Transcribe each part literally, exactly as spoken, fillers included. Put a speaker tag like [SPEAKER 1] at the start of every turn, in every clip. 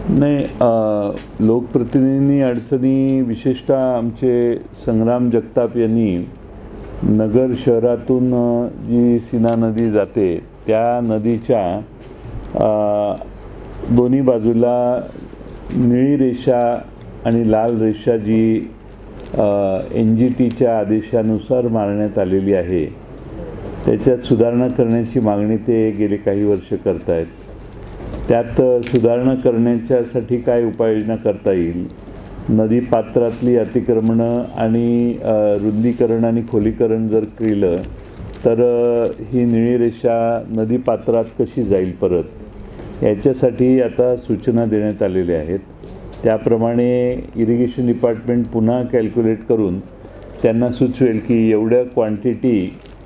[SPEAKER 1] नाही, लोकप्रतिनिधींनी अडचणी विशेषतः आमचे संग्राम जगताप यांनी नगर शहरातून जी सीना नदी जाते त्या नदीच्या दोन्ही बाजूला निळी रेषा आणि लाल रेषा जी एन जी टीच्या आदेशानुसार मारण्यात आलेली आहे त्याच्यात सुधारणा करण्याची मागणी ते गेले काही वर्ष करत आहेत। त्यात सुधारणा करण्याच्यासाठी काय उपाययोजना करता येईल, नदी पात्रातली अतिक्रमणं आणि रुंदीकरण आणि खोलीकरण जर केलं तर ही निळी रेषा नदी पात्रात कशी जाईल परत, याच्यासाठी आता सूचना देण्यात आलेल्या आहेत। त्याप्रमाणे इरिगेशन डिपार्टमेंट पुन्हा कॅल्क्युलेट करून त्यांना सुचवेल की एवढ्या क्वांटिटी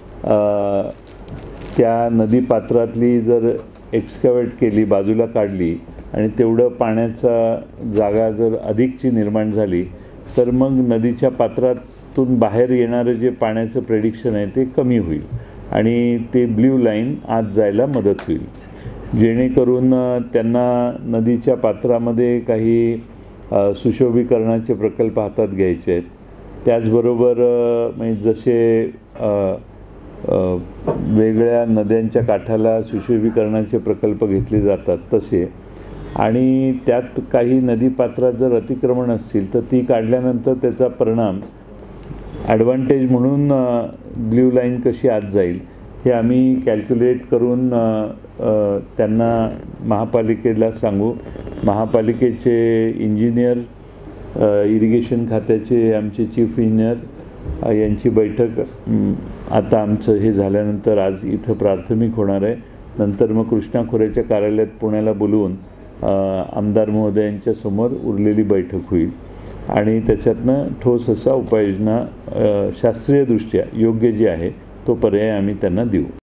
[SPEAKER 1] त्या नदी पात्रातली जर एक्सकॅवेट केली, बाजूला काढली आणि तेवढं पाण्याचा जागा जर अधिकची निर्माण झाली तर मग नदीच्या पात्रातून बाहेर येणारं जे पाण्याचं प्रेडिक्शन आहे ते कमी होईल आणि ते ब्ल्यू लाईन आत जायला मदत होईल, जेणेकरून त्यांना नदीच्या पात्रामध्ये काही सुशोभीकरणाचे प्रकल्प हातात घ्यायचे आहेत। त्याचबरोबर म्हणजे जसे वेगळ्या नद्यांच्या काठाला सुशोभीकरणाचे प्रकल्प घेतले जातात तसे, आणि त्यात काही नदीपात्रात जर अतिक्रमण असतील तर ती काढल्यानंतर त्याचा परिणाम ॲडव्हान्टेज म्हणून ब्ल्यू लाईन कशी आत जाईल हे आम्ही कॅल्क्युलेट करून त्यांना महापालिकेला सांगू। महापालिकेचे इंजिनियर, इरिगेशन खात्याचे आमचे चीफ इंजिनियर यांची बैठक आता आमचं हे झाल्यानंतर आज इथं प्राथमिक होणार आहे। नंतर मग कृष्णा खोऱ्याच्या कार्यालयात पुण्याला बोलवून आमदार महोदयांच्या समोर उरलेली बैठक होईल आणि त्याच्यातनं ठोस असा उपाययोजना शास्त्रीयदृष्ट्या योग्य जी आहे तो पर्याय आम्ही त्यांना देऊ।